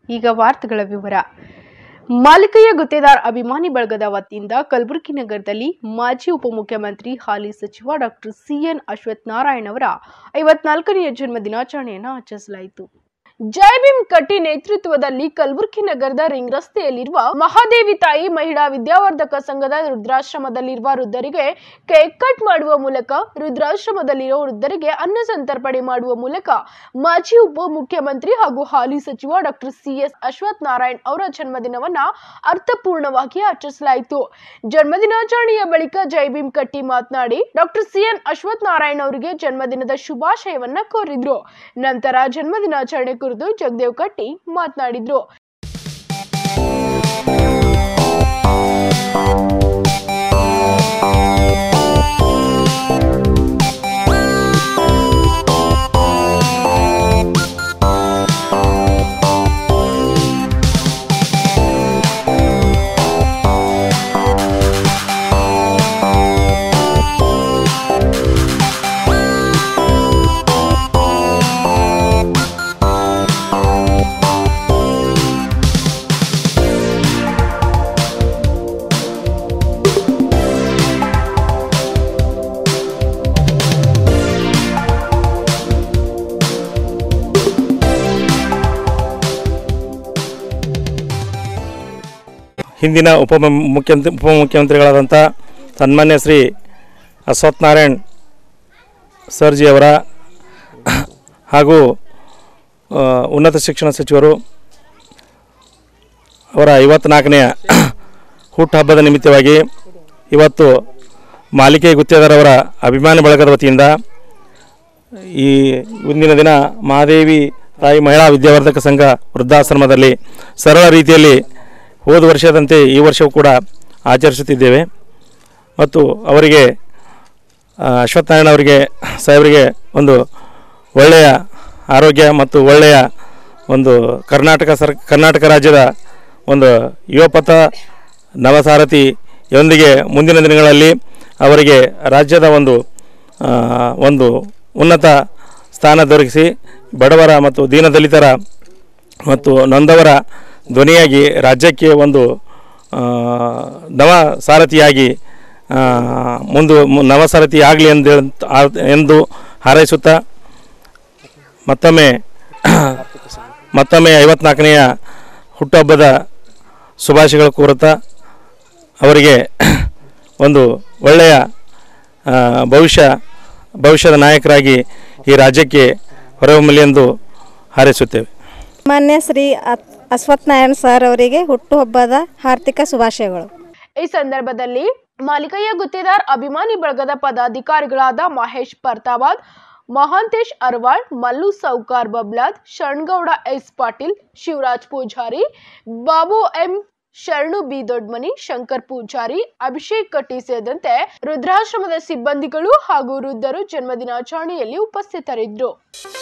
ಈಗ ವಾರ್ತೆಗಳ ವಿವರ. ಮಾಲಿಕಯ್ಯ ಗುತ್ತೇದಾರ್ ಅಭಿಮಾನಿ ಬಳಗದ ವತಿಯಿಂದ ಕಲಬುರಗಿ ನಗರದಲ್ಲಿ ಮಾಜಿ ಉಪಮುಖ್ಯಮಂತ್ರಿ ಹಾಲಿ ಸಚಿವ ಡಾಕ್ಟರ್ ಸಿಎನ್ ಅಶ್ವಥ್ ನಾರಾಯಣ್ ಅವರ 54ನೇ ಜನ್ಮ ದಿನಾಚರಣೆಯನ್ನು ಆಚರಿಸಲಾಯಿತು. ಜೈ ಭೀಮ್ ಕಟ್ಟಿ ನೇತೃತ್ವದಲ್ಲಿ ಕಲಬುರಗಿ ನಗರದ ರಿಂಗ್ ರಸ್ತೆಯಲ್ಲಿರುವ ಮಹಾದೇವಿ ತಾಯಿ ಮಹಿಳಾ ವಿದ್ಯಾವರ್ಧಕ ಸಂಘದ ವೃದ್ಧಾಶ್ರಮದಲ್ಲಿರುವ ವೃದ್ಧರಿಗೆ ಕೇಕ್ ಕಟ್ ಮಾಡುವ ಮೂಲಕ, ವೃದ್ಧಾಶ್ರಮದಲ್ಲಿರುವ ವೃದ್ಧರಿಗೆ ಅನ್ನ ಸಂತರ್ಪಣೆ ಮಾಡುವ ಮೂಲಕ ಮಾಜಿ ಉಪಮುಖ್ಯಮಂತ್ರಿ ಹಾಗೂ ಹಾಲಿ ಸಚಿವ ಡಾಕ್ಟರ್ ಸಿಎಸ್ ಅಶ್ವಥ್ ನಾರಾಯಣ್ ಅವರ ಜನ್ಮದಿನವನ್ನ ಅರ್ಥಪೂರ್ಣವಾಗಿ ಆಚರಿಸಲಾಯಿತು. ಜನ್ಮದಿನಾಚರಣೆಯ ಬಳಿಕ ಜೈ ಭೀಮ್ ಕಟ್ಟಿ ಮಾತನಾಡಿ ಡಾಕ್ಟರ್ ಸಿಎನ್ ಅಶ್ವಥ್ ನಾರಾಯಣ್ ಅವರಿಗೆ ಜನ್ಮದಿನದ ಶುಭಾಶಯವನ್ನ ಕೋರಿದ್ರು. ನಂತರ ಜನ್ಮದಿನಾಚರಣೆ ಕುರಿತು ಜಗದೇವ್ ಕಟ್ಟಿ ಮಾತನಾಡಿದ್ರು. ಹಿಂದಿನ ಉಪಮುಖ್ಯಮಂತ್ರಿಗಳಾದಂಥ ಸನ್ಮಾನ್ಯ ಶ್ರೀ ಅಶ್ವಥ್ ನಾರಾಯಣ್ ಸರ್ಜಿಯವರ ಹಾಗೂ ಉನ್ನತ ಶಿಕ್ಷಣ ಸಚಿವರು ಅವರ 54ನೇ ಹುಟ್ಟುಹಬ್ಬದ ನಿಮಿತ್ತವಾಗಿ ಇವತ್ತು ಮಾಲಿಕಯ್ಯ ಗುತ್ತೇದಾರ್ ಅವರ ಅಭಿಮಾನಿ ಬಳಗದ ವತಿಯಿಂದ ಈ ಮುಂದಿನ ದಿನ ಮಹಾದೇವಿ ತಾಯಿ ಮಹಿಳಾ ವಿದ್ಯಾವರ್ಧಕ ಸಂಘ ವೃದ್ಧಾಶ್ರಮದಲ್ಲಿ ಸರಳ ರೀತಿಯಲ್ಲಿ ಹೋದ ವರ್ಷದಂತೆ ಈ ವರ್ಷವೂ ಕೂಡ ಆಚರಿಸುತ್ತಿದ್ದೇವೆ. ಮತ್ತು ಅವರಿಗೆ ಅಶ್ವಥ್ ನಾರಾಯಣ್ ಅವರಿಗೆ ಸಾಹೇಬರಿಗೆ ಒಂದು ಒಳ್ಳೆಯ ಆರೋಗ್ಯ ಮತ್ತು ಒಳ್ಳೆಯ ಒಂದು ಕರ್ನಾಟಕ ರಾಜ್ಯದ ಒಂದು ಯುವಪಥ ನವಸಾರಥಿಯೊಂದಿಗೆ ಮುಂದಿನ ದಿನಗಳಲ್ಲಿ ಅವರಿಗೆ ರಾಜ್ಯದ ಒಂದು ಉನ್ನತ ಸ್ಥಾನ ದೊರಕಿಸಿ ಬಡವರ ಮತ್ತು ದೀನದಲಿತರ ಮತ್ತು ನೊಂದವರ ಧ್ವನಿಯಾಗಿ ರಾಜ್ಯಕ್ಕೆ ಒಂದು ನವ ಸಾರಥಿಯಾಗಿ ನವಸಾರಥಿ ಆಗಲಿ ಎಂದು ಹಾರೈಸುತ್ತಾ ಮತ್ತೊಮ್ಮೆ 54ನೇ ಹುಟ್ಟುಹಬ್ಬದ ಶುಭಾಶಯಗಳು ಕೋರುತ್ತಾ ಅವರಿಗೆ ಒಂದು ಒಳ್ಳೆಯ ಭವಿಷ್ಯದ ನಾಯಕರಾಗಿ ಈ ರಾಜ್ಯಕ್ಕೆ ಹೊರಹೊಮ್ಮಲಿ ಎಂದು ಹಾರೈಸುತ್ತೇವೆ. ಮಾನ್ಯ ಶ್ರೀ ಅಶ್ವಥ್ ನಾರಾಯಣ್ ಸರ್ ಅವರಿಗೆ ಹುಟ್ಟುಹಬ್ಬದ ಹಾರ್ದಿಕ ಶುಭಾಶಯಗಳು. ಈ ಸಂದರ್ಭದಲ್ಲಿ ಮಾಲಿಕಯ್ಯ ಗುತ್ತೇದಾರ್ ಅಭಿಮಾನಿ ಬಳಗದ ಪದಾಧಿಕಾರಿಗಳಾದ Mahesh Partawad, Mahantesh Arwal, Mallu Saukar Bablad, Sharanagouda S Patil, Shivaraj Pujari, Babu M, Sharanu B Dodmani, Shankar Pujari, Abhishek Katti ಸೇರಿದಂತೆ ವೃದ್ಧಾಶ್ರಮದ ಸಿಬ್ಬಂದಿಗಳು ಹಾಗೂ ವೃದ್ಧರು ಜನ್ಮದಿನಾಚರಣೆಯಲ್ಲಿ ಉಪಸ್ಥಿತರಿದ್ದರು.